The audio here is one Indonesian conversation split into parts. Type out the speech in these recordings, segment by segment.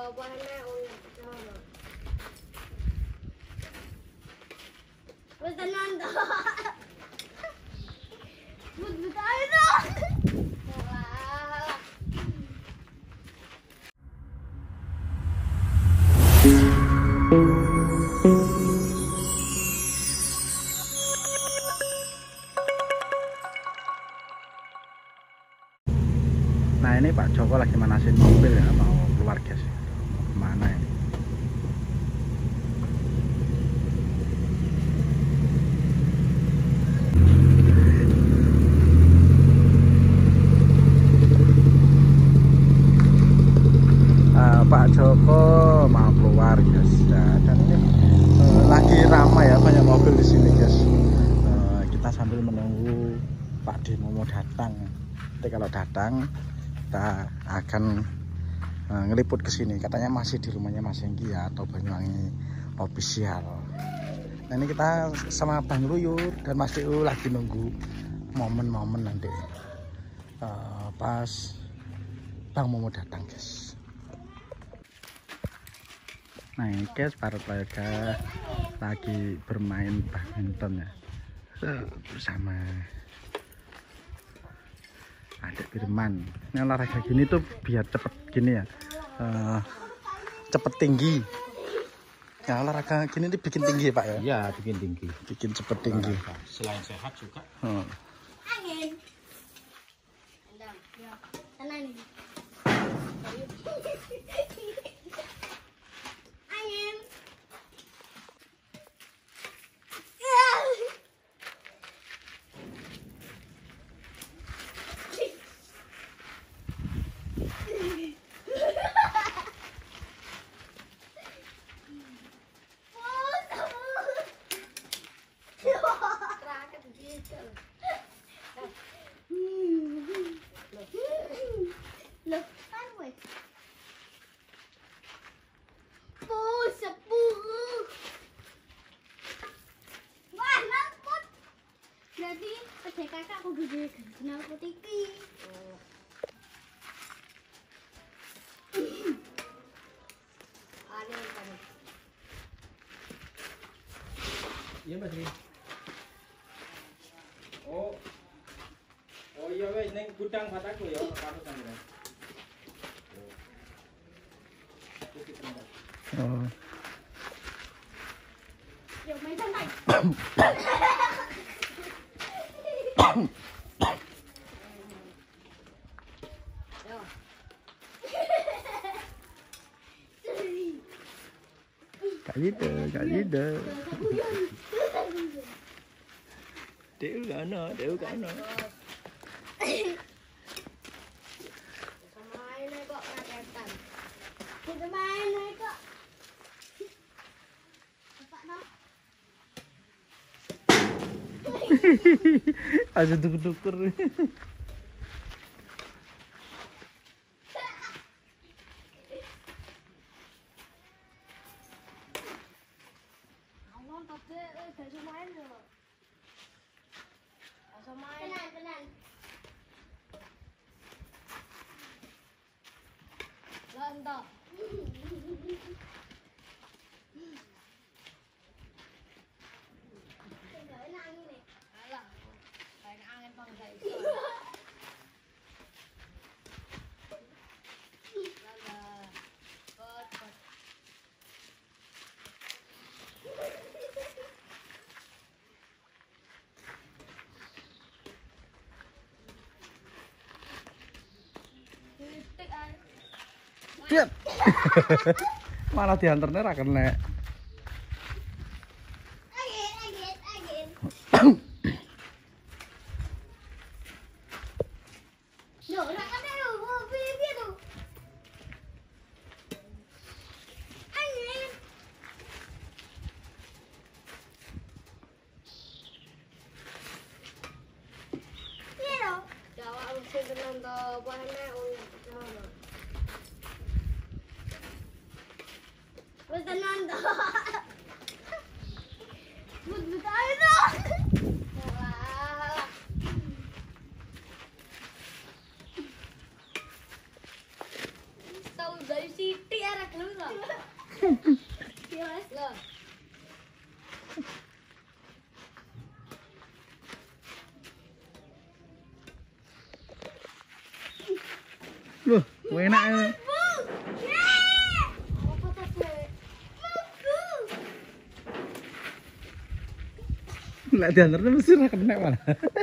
Nah ini Pak Joko lagi manasin mobil ya, mau keluar guys. Kemana ini? Pak Joko mau keluar guys. Dan ini lagi ramai ya, banyak mobil di sini guys. Kita sambil menunggu Pak Demo mau datang. Nanti kalau datang kita akan ngeliput ke sini. Katanya masih di rumahnya Mas Hengki ya, atau Banyuwangi official. Nah ini kita sama Bang Luyur dan Mas Diu lagi nunggu momen-momen nanti pas Bang Momo datang guys. Nah ini guys, para keluarga lagi bermain badminton ya, bersama Adik Firman. Ini olahraga gini tuh biar cepet gini ya, cepet tinggi. Ya olahraga gini tuh bikin tinggi Pak ya? Iya, bikin tinggi. Bikin cepet tinggi. Selain sehat juga. Angin. Tenang. Angin. Jadi pada kakak aku duduk kenal putiki. Iya Mas Ri. Oh iya wes neng gudang bataku ya karo sampeyan. Oh. Yo main santai. Kak Lida. Dew kana. Main kok raketan. Kita main kok. Bapak no. Aja tuker-tuker. Tenang. Lontok. Diam. Malah diantarnya ra kena. Agit. Yo, ra kena yo, piye tuh? Angin. Piye yo? Jawa mesti tenang to, buahnya Wes tenan to. But ayo to. Tahu dari siti arek Enak. Apa tasnya? Lah diantarnya mesti ra kena malah.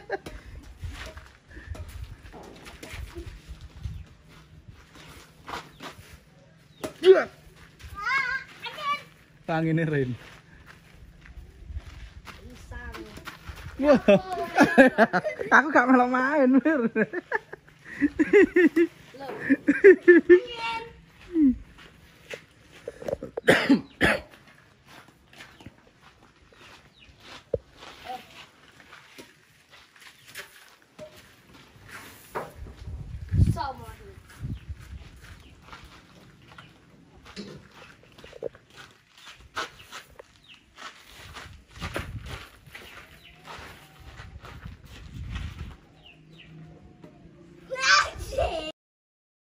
Tanginnya Rin. Wah. Aku gak melok main, Mir. Loh.